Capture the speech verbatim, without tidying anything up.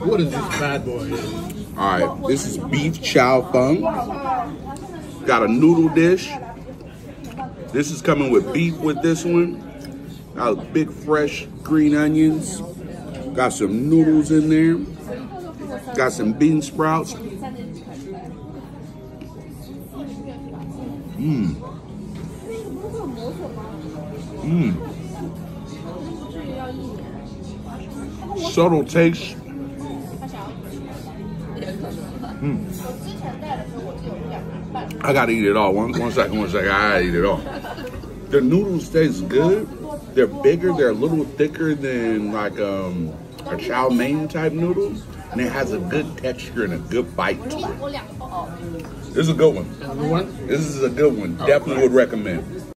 What is this bad boy? All right, this is beef chow fun. Got a noodle dish. This is coming with beef with this one. Got big fresh green onions. Got some noodles in there. Got some bean sprouts. Mmm. Mmm. Subtle taste. Mm. I gotta eat it all. One, one second, one second. I gotta eat it all. The noodles taste good. They're bigger. They're a little thicker than like um, a chow mein type noodle, and it has a good texture and a good bite to it. This is a good one. This is a good one. Definitely would recommend.